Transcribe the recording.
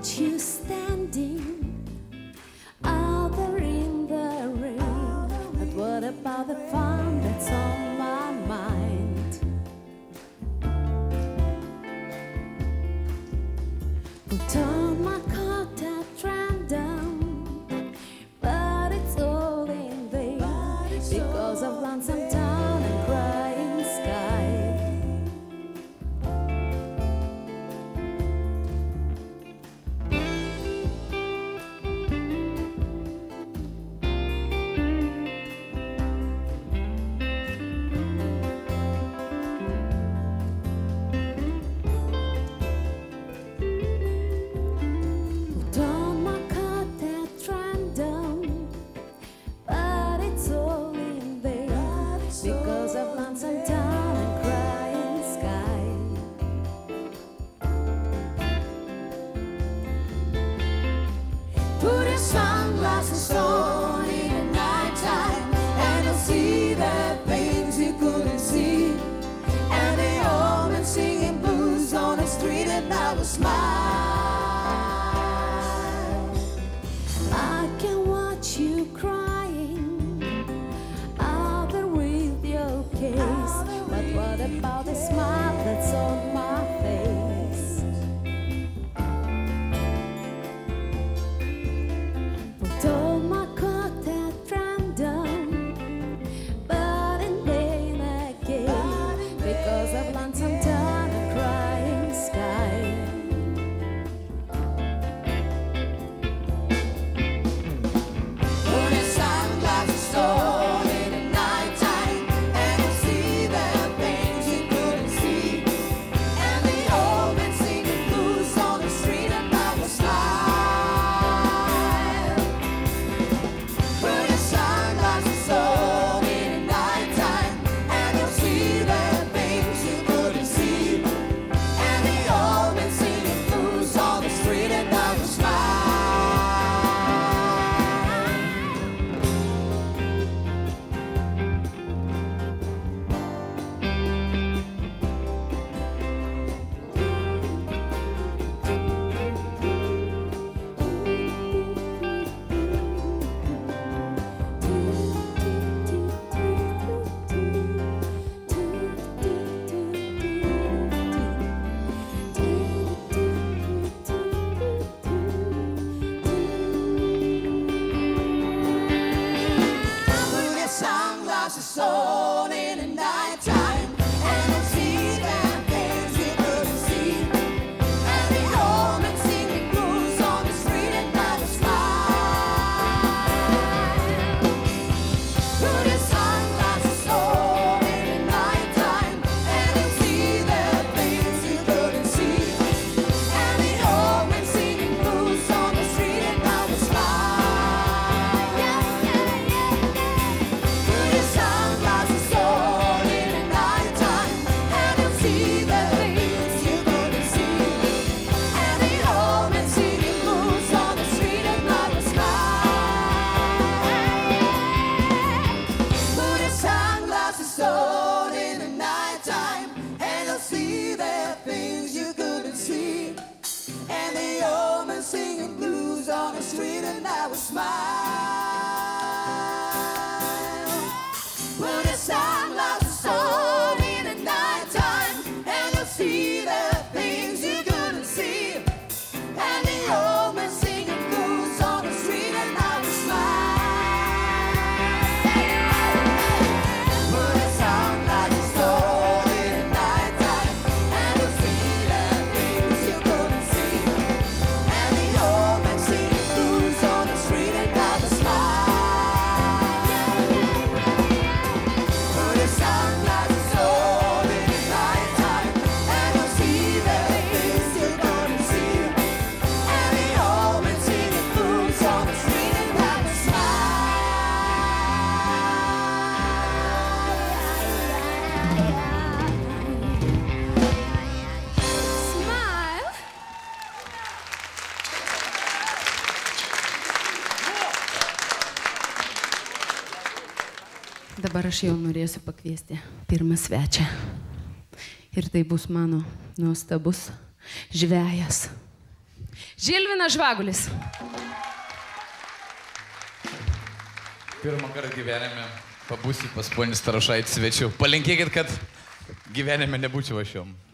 watch you standing out there in the rain. But what about the fun that's on my mind? Put on my coat at random, but it's all in vain because of lonesome town and crying sky. Because of lonesome town and crying sky. Put your sunglasses on in the nighttime, and you'll see the things you couldn't see. And the old man singing blues on the street, and I will smile. I can watch you crying case, but what about the smile that's on my face? Put on my coat at random, but in vain again because of lonesome town and crying sky. Put your sunglasses on. On in the nighttime, and you'll see the things you couldn't see. And the old man singing blues on the street, and I will smile. Put your sunglasses on in the nighttime, and you'll see the things you couldn't see. And the old man singing blues on the street, and I will smile. Singing blues on the street, and I will smile. Put your sunglasses on in the nighttime, and you'll see the things you couldn't see. And the old man singing blues on the street, and I will smile. Put your sunglasses on in the nighttime, and you'll see the things you couldn't see. On the street, and I will Dabar aš jau norėsiu pakviesti pirmą svečią. Ir tai bus mano nuostabus žvejas. Žilvinas Žvagulis. Pirmą kartą gyvenime pabūsiu pas ponį Starošaitį svečiu. Palinkėkit, kad gyvenime nebūčiau aš jom.